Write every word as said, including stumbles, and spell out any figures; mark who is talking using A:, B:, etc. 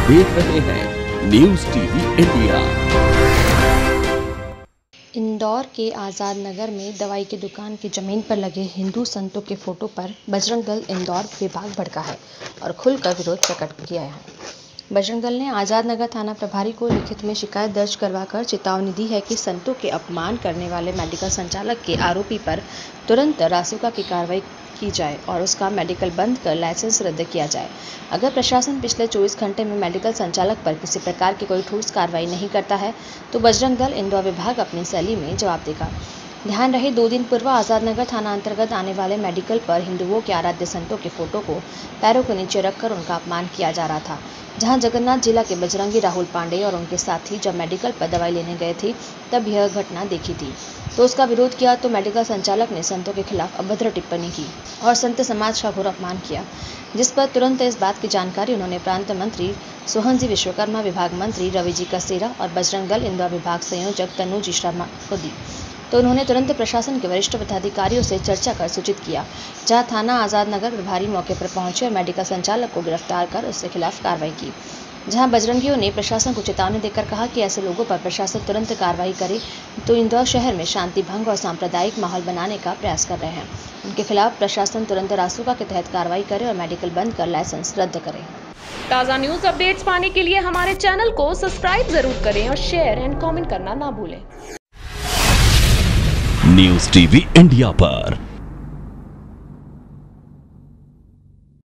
A: देख रहे हैं न्यूज टीवी इंडिया।
B: इंदौर के आज़ाद नगर में दवाई की दुकान की जमीन पर लगे हिंदू संतों के फोटो पर बजरंग दल इंदौर विभाग भड़का है और खुलकर विरोध प्रकट किया है। बजरंग दल ने आज़ाद नगर थाना प्रभारी को लिखित में शिकायत दर्ज करवाकर चेतावनी दी है कि संतों के अपमान करने वाले मेडिकल संचालक के आरोपी पर तुरंत रासुका की कार्रवाई की जाए और उसका मेडिकल बंद कर लाइसेंस रद्द किया जाए। अगर प्रशासन पिछले चौबीस घंटे में मेडिकल संचालक पर किसी प्रकार की कोई ठोस कार्रवाई नहीं करता है तो बजरंग दल इंदौर विभाग अपनी शैली में जवाब देगा। ध्यान रहे, दो दिन पूर्व आज़ाद नगर थाना अंतर्गत आने वाले मेडिकल पर हिंदुओं के आराध्य संतों के फोटो को पैरों के नीचे रखकर उनका अपमान किया जा रहा था। जहां जगन्नाथ जिला के बजरंगी राहुल पांडे और उनके साथी जब मेडिकल पर दवाई लेने गए थे तब यह घटना देखी थी तो उसका विरोध किया तो मेडिकल संचालक ने संतों के खिलाफ अभद्र टिप्पणी की और संत समाज का घोर अपमान किया, जिस पर तुरंत इस बात की जानकारी उन्होंने प्रांत मंत्री सोहन जी विश्वकर्मा, विभाग मंत्री रवि जी कसेरा और बजरंग दल इंदौर विभाग संयोजक तनु जी शर्मा को दी। तो उन्होंने तुरंत प्रशासन के वरिष्ठ पदाधिकारियों से चर्चा कर सूचित किया, जहां थाना आज़ाद नगर प्रभारी मौके पर पहुंचे और मेडिकल संचालक को गिरफ्तार कर उसके खिलाफ कार्रवाई की। जहां बजरंगियों ने प्रशासन को चेतावनी देकर कहा कि ऐसे लोगों पर प्रशासन तुरंत कार्रवाई करे तो इंदौर शहर में शांति भंग और सांप्रदायिक माहौल बनाने का प्रयास कर रहे हैं। उनके खिलाफ प्रशासन तुरंत रासुका के तहत कार्रवाई करे और मेडिकल बंद कर लाइसेंस रद्द करे।
C: ताज़ा न्यूज अपडेट्स पाने के लिए हमारे चैनल को सब्सक्राइब जरूर करें और शेयर एंड कॉमेंट करना ना भूलें।
A: न्यूज टीवी इंडिया पर